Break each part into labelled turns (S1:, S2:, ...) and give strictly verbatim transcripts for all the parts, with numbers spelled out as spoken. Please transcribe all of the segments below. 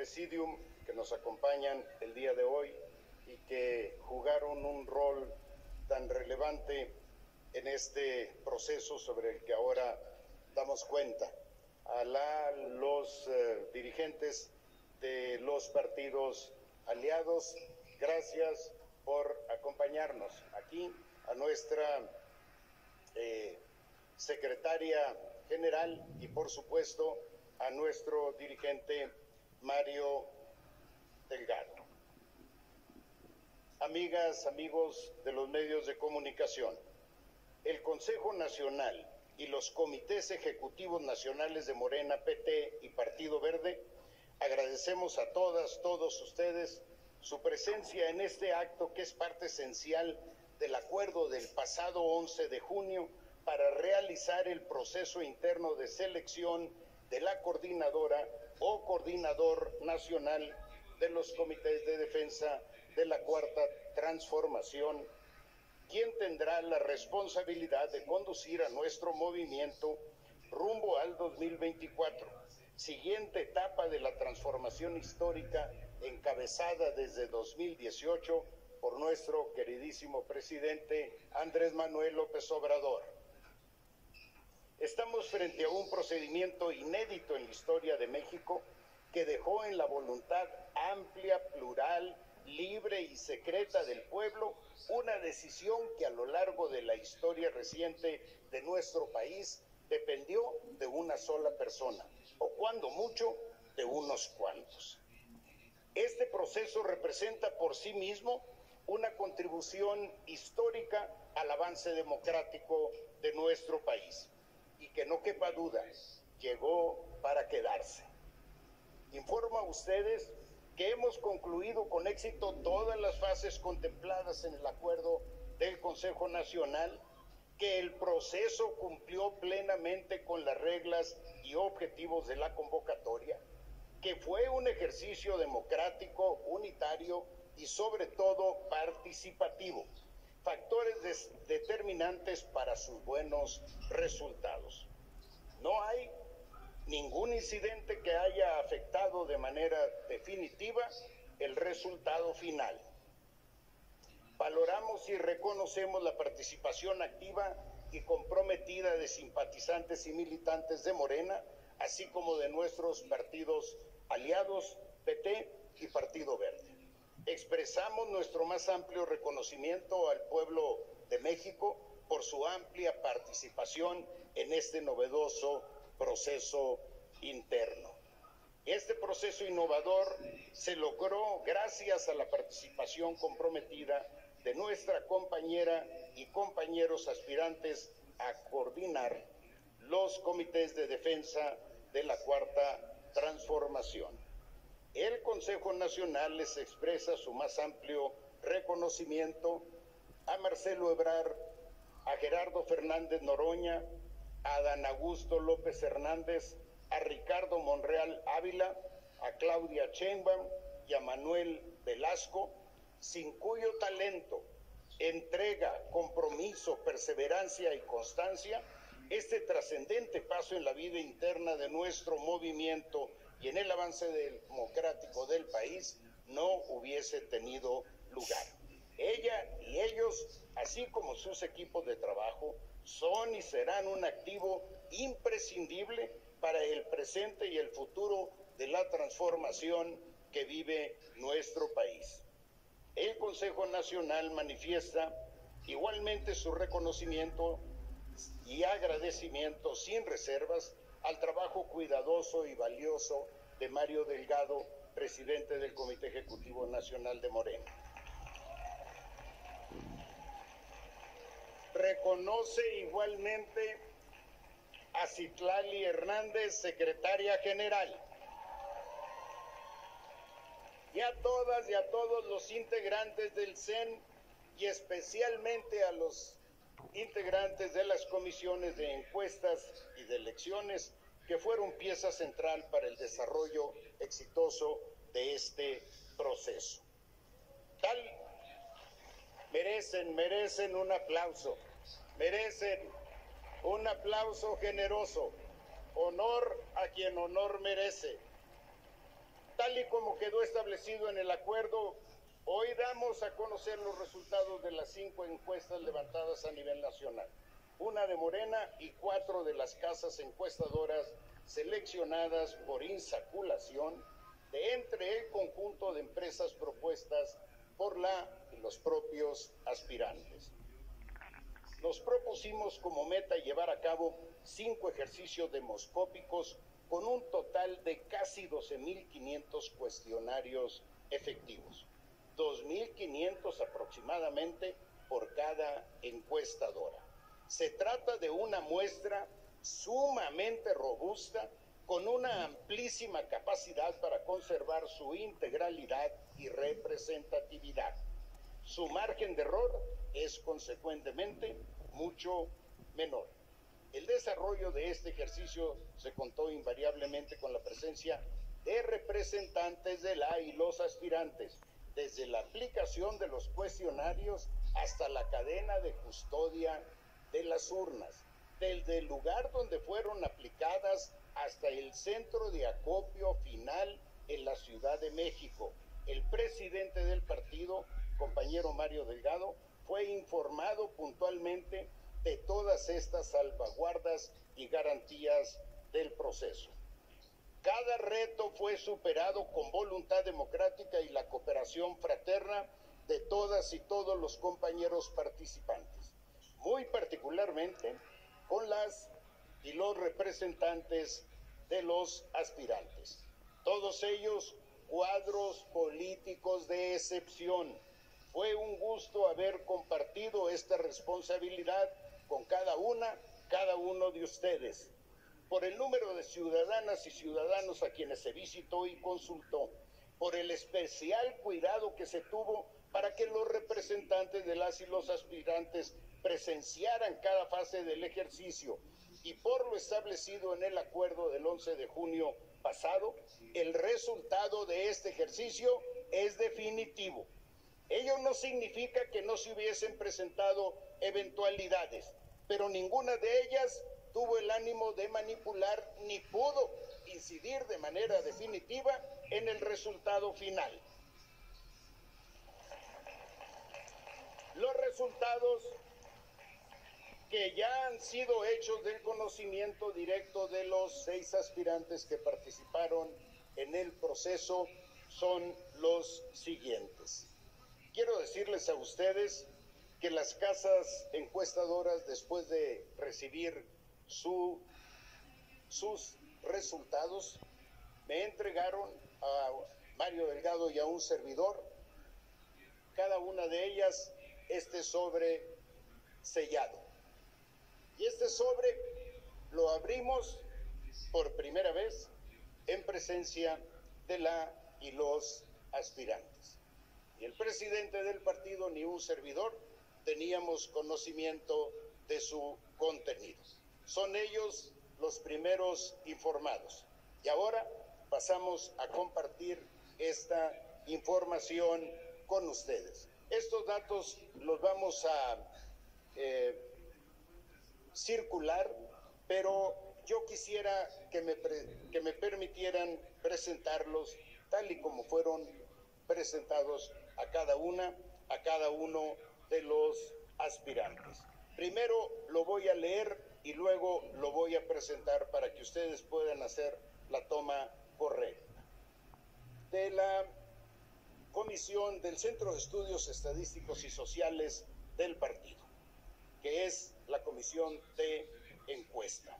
S1: Presidium que nos acompañan el día de hoy y que jugaron un rol tan relevante en este proceso sobre el que ahora damos cuenta. A la, los eh, dirigentes de los partidos aliados, gracias por acompañarnos aquí, a nuestra eh, secretaria general y por supuesto a nuestro dirigente Mario Delgado. Amigas, amigos de los medios de comunicación, el Consejo Nacional y los comités ejecutivos nacionales de Morena, P T y Partido Verde, agradecemos a todas, todos ustedes su presencia en este acto que es parte esencial del acuerdo del pasado once de junio para realizar el proceso interno de selección de la coordinadora o coordinador nacional de los comités de defensa de la Cuarta Transformación, quien tendrá la responsabilidad de conducir a nuestro movimiento rumbo al dos mil veinticuatro, siguiente etapa de la transformación histórica encabezada desde dos mil dieciocho por nuestro queridísimo presidente Andrés Manuel López Obrador. Estamos frente a un procedimiento inédito en la historia de México que dejó en la voluntad amplia, plural, libre y secreta del pueblo una decisión que a lo largo de la historia reciente de nuestro país dependió de una sola persona, o cuando mucho, de unos cuantos. Este proceso representa por sí mismo una contribución histórica al avance democrático de nuestro país y que no quepa duda, llegó para quedarse. Informo a ustedes que hemos concluido con éxito todas las fases contempladas en el acuerdo del Consejo Nacional, que el proceso cumplió plenamente con las reglas y objetivos de la convocatoria, que fue un ejercicio democrático, unitario y sobre todo participativo, factores determinantes para sus buenos resultados. No hay ningún incidente que haya afectado de manera definitiva el resultado final. Valoramos y reconocemos la participación activa y comprometida de simpatizantes y militantes de Morena, así como de nuestros partidos aliados, P T y Partido Verde. Expresamos nuestro más amplio reconocimiento al pueblo de México por su amplia participación en este novedoso proceso interno. Este proceso innovador se logró gracias a la participación comprometida de nuestra compañera y compañeros aspirantes a coordinar los comités de defensa de la Cuarta Transformación. El Consejo Nacional les expresa su más amplio reconocimiento a Marcelo Ebrard, a Gerardo Fernández Noroña, a Adán Augusto López Hernández, a Ricardo Monreal Ávila, a Claudia Sheinbaum y a Manuel Velasco, sin cuyo talento, entrega, compromiso, perseverancia y constancia, este trascendente paso en la vida interna de nuestro movimiento y en el avance democrático del país no hubiese tenido lugar. Ella y ellos, así como sus equipos de trabajo, son y serán un activo imprescindible para el presente y el futuro de la transformación que vive nuestro país. El Consejo Nacional manifiesta igualmente su reconocimiento y agradecimiento sin reservas al trabajo cuidadoso y valioso de Mario Delgado, presidente del Comité Ejecutivo Nacional de Morena. Reconoce igualmente a Citlali Hernández, secretaria general, y a todas y a todos los integrantes del C E N y especialmente a los integrantes de las comisiones de encuestas y de elecciones que fueron pieza central para el desarrollo exitoso de este proceso. Tal merecen, merecen un aplauso, merecen un aplauso generoso, honor a quien honor merece. Tal Tal y como quedó establecido en el acuerdo, hoy damos a conocer los resultados de las cinco encuestas levantadas a nivel nacional, una de Morena y cuatro de las casas encuestadoras seleccionadas por insaculación de entre el conjunto de empresas propuestas por la y los propios aspirantes. Nos propusimos como meta llevar a cabo cinco ejercicios demoscópicos con un total de casi doce mil quinientos cuestionarios efectivos, dos mil quinientos aproximadamente por cada encuestadora. Se trata de una muestra sumamente robusta, con una amplísima capacidad para conservar su integralidad y representatividad. Su margen de error es consecuentemente mucho menor. El desarrollo de este ejercicio se contó invariablemente con la presencia de representantes de la y los aspirantes, desde la aplicación de los cuestionarios hasta la cadena de custodia de las urnas, desde el lugar donde fueron aplicadas hasta el centro de acopio final en la Ciudad de México. El presidente del partido, compañero Mario Delgado, fue informado puntualmente de todas estas salvaguardas y garantías del proceso. Cada reto fue superado con voluntad democrática y la cooperación fraterna de todas y todos los compañeros participantes, muy particularmente con las y los representantes de los aspirantes. Todos ellos cuadros políticos de excepción. Fue un gusto haber compartido esta responsabilidad con cada una, cada uno de ustedes. Por el número de ciudadanas y ciudadanos a quienes se visitó y consultó, por el especial cuidado que se tuvo para que los representantes de las y los aspirantes presenciaran cada fase del ejercicio, y por lo establecido en el acuerdo del once de junio pasado, el resultado de este ejercicio es definitivo. Ello no significa que no se hubiesen presentado eventualidades, pero ninguna de ellas tuvo el ánimo de manipular ni pudo incidir de manera definitiva en el resultado final. Los resultados que ya han sido hechos del conocimiento directo de los seis aspirantes que participaron en el proceso son los siguientes. Quiero decirles a ustedes que las casas encuestadoras, después de recibir su, sus resultados, me entregaron a Mario Delgado y a un servidor, cada una de ellas, este sobre sellado. Y este sobre lo abrimos por primera vez en presencia de la y los aspirantes. Ni el presidente del partido ni un servidor teníamos conocimiento de su contenido. Son ellos los primeros informados. Y ahora pasamos a compartir esta información con ustedes. Estos datos los vamos a eh, circular, pero yo quisiera que me, que me permitieran presentarlos tal y como fueron presentados a cada una, a cada uno de los aspirantes. Primero lo voy a leer y luego lo voy a presentar para que ustedes puedan hacer la toma correcta. De la Comisión del Centro de Estudios Estadísticos y Sociales del partido, que es la comisión de encuesta.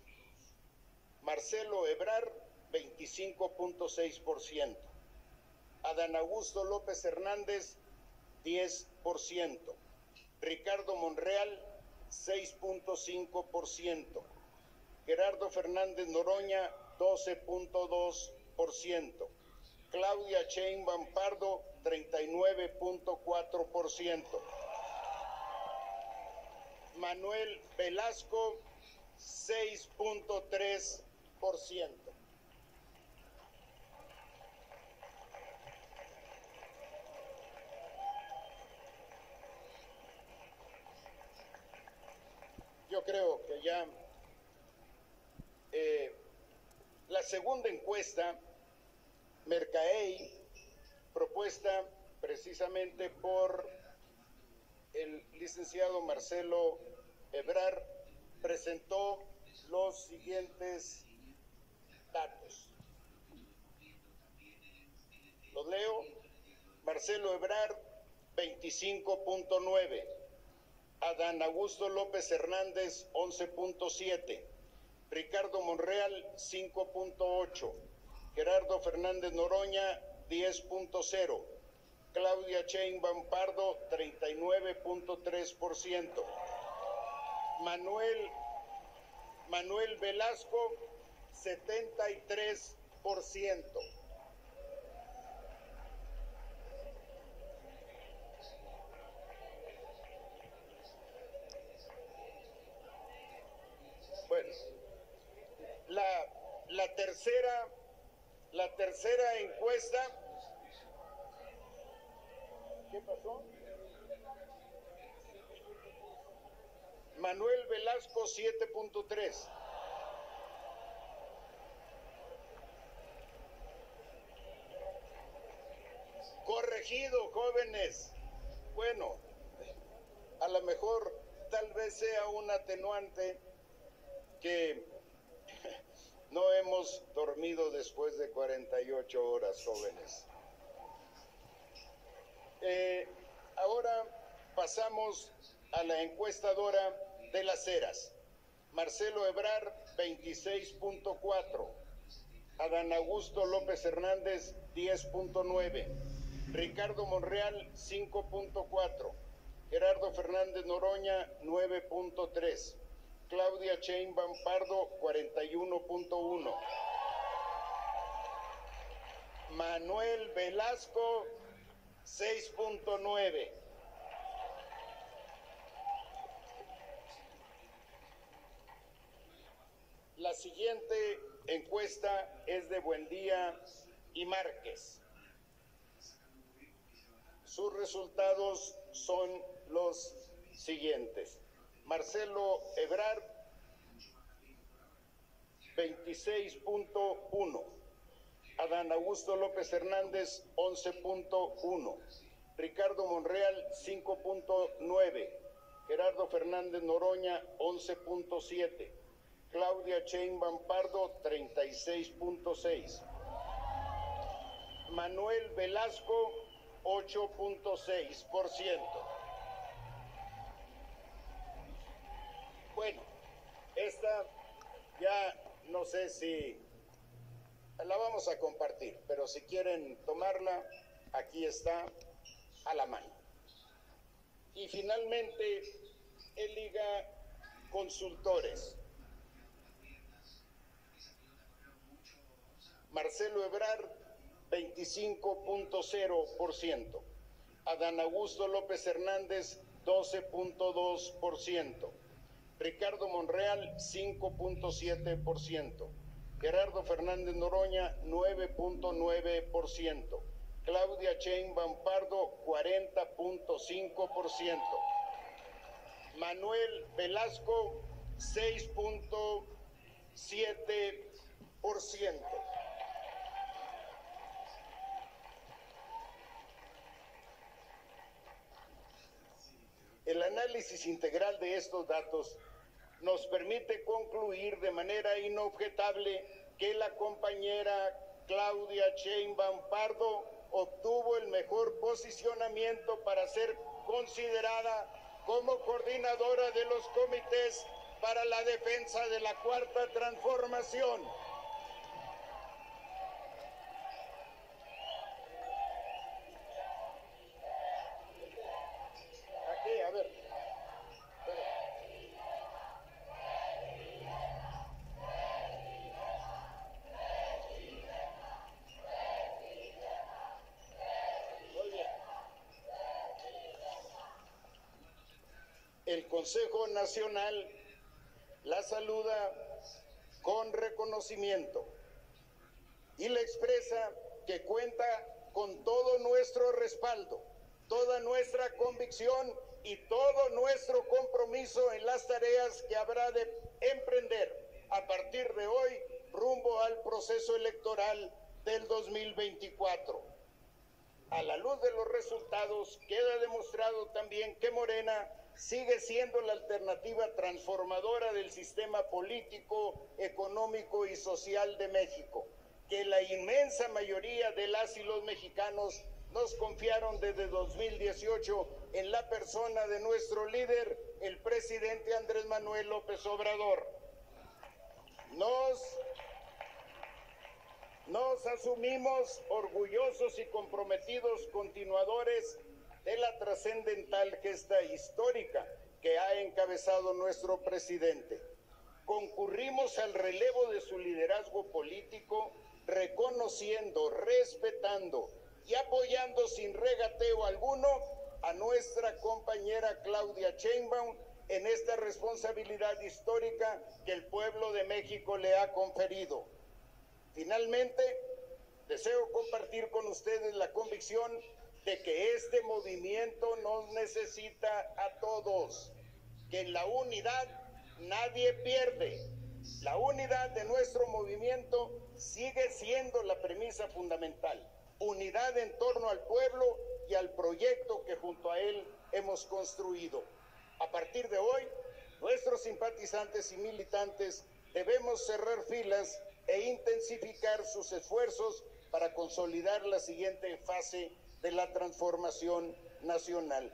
S1: Marcelo Ebrard, veinticinco punto seis por ciento. Adán Augusto López Hernández, diez por ciento. Ricardo Monreal, seis punto cinco por ciento. Gerardo Fernández Noroña, doce punto dos por ciento. Claudia Sheinbaum Pardo, treinta y nueve punto cuatro por ciento. Manuel Velasco, seis punto tres por ciento. Yo creo que ya eh, la segunda encuesta Mercaey, propuesta precisamente por el licenciado Marcelo Ebrard, presentó los siguientes datos. Los leo. Marcelo Ebrard, veinticinco punto nueve. Adán Augusto López Hernández, once punto siete. Ricardo Monreal, cinco punto ocho. Gerardo Fernández Noroña, diez punto cero. Claudia Sheinbaum Pardo, treinta y nueve punto tres por ciento. Manuel, Manuel Velasco, setenta y tres por ciento. Bueno, la, la tercera, la tercera encuesta. ¿Qué pasó? Manuel Velasco, siete punto tres. Corregido, jóvenes. Bueno, a lo mejor tal vez sea un atenuante que no hemos dormido después de cuarenta y ocho horas, jóvenes. Eh, ahora pasamos a la encuestadora de Las Heras. Marcelo Ebrard, veintiséis punto cuatro. Adán Augusto López Hernández, diez punto nueve. Ricardo Monreal, cinco punto cuatro. Gerardo Fernández Noroña, nueve punto tres. Claudia Sheinbaum Pardo, cuarenta y uno punto uno. Manuel Velasco, seis punto nueve. La siguiente encuesta es de Buendía y Márquez. Sus resultados son los siguientes. Marcelo Ebrard, veintiséis punto uno. Adán Augusto López Hernández, once punto uno. Ricardo Monreal, cinco punto nueve. Gerardo Fernández Noroña, once punto siete. Claudia Sheinbaum Pardo, treinta y seis punto seis. Manuel Velasco, ocho punto seis por ciento. Bueno, esta ya no sé si la vamos a compartir, pero si quieren tomarla, aquí está a la mano. Y finalmente, el Liga Consultores. Marcelo Ebrard, veinticinco punto cero por ciento. Adán Augusto López Hernández, doce punto dos por ciento. Ricardo Monreal, cinco punto siete por ciento. Gerardo Fernández Noroña, nueve punto nueve por ciento. Claudia Sheinbaum Pardo, cuarenta punto cinco por ciento. Manuel Velasco, seis punto siete por ciento. El análisis integral de estos datos nos permite concluir de manera inobjetable que la compañera Claudia Sheinbaum Pardo obtuvo el mejor posicionamiento para ser considerada como coordinadora de los comités para la defensa de la Cuarta Transformación. Aquí, a ver. El Consejo Nacional la saluda con reconocimiento y le expresa que cuenta con todo nuestro respaldo, toda nuestra convicción y todo nuestro compromiso en las tareas que habrá de emprender a partir de hoy rumbo al proceso electoral del dos mil veinticuatro. A la luz de los resultados, queda demostrado también que Morena sigue siendo la alternativa transformadora del sistema político, económico y social de México, que la inmensa mayoría de las y los mexicanos nos confiaron desde dos mil dieciocho en la persona de nuestro líder, el presidente Andrés Manuel López Obrador. Nos Nos asumimos orgullosos y comprometidos continuadores de la trascendental gesta histórica que ha encabezado nuestro presidente. Concurrimos al relevo de su liderazgo político, reconociendo, respetando y apoyando sin regateo alguno a nuestra compañera Claudia Sheinbaum en esta responsabilidad histórica que el pueblo de México le ha conferido. Finalmente, deseo compartir con ustedes la convicción de que este movimiento nos necesita a todos, que en la unidad nadie pierde. La unidad de nuestro movimiento sigue siendo la premisa fundamental, unidad en torno al pueblo y al proyecto que junto a él hemos construido. A partir de hoy, nuestros simpatizantes y militantes debemos cerrar filas e intensificar sus esfuerzos para consolidar la siguiente fase de la transformación nacional.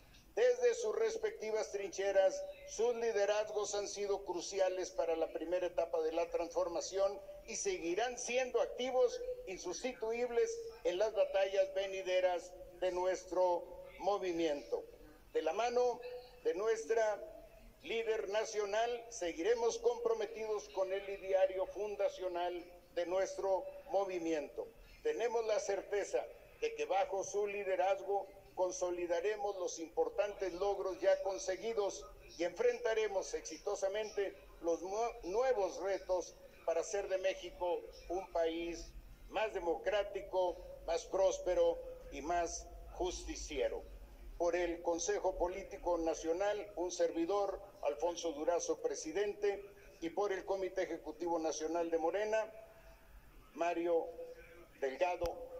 S1: Desde sus respectivas trincheras, sus liderazgos han sido cruciales para la primera etapa de la transformación y seguirán siendo activos, insustituibles en las batallas venideras de nuestro movimiento. De la mano de nuestra líder nacional, seguiremos comprometidos con el ideario fundacional de nuestro movimiento. Tenemos la certeza de que bajo su liderazgo consolidaremos los importantes logros ya conseguidos y enfrentaremos exitosamente los nuevos retos para hacer de México un país más democrático, más próspero y más justiciero. Por el Consejo Político Nacional, un servidor, Alfonso Durazo, presidente, y por el Comité Ejecutivo Nacional de Morena, Mario Delgado,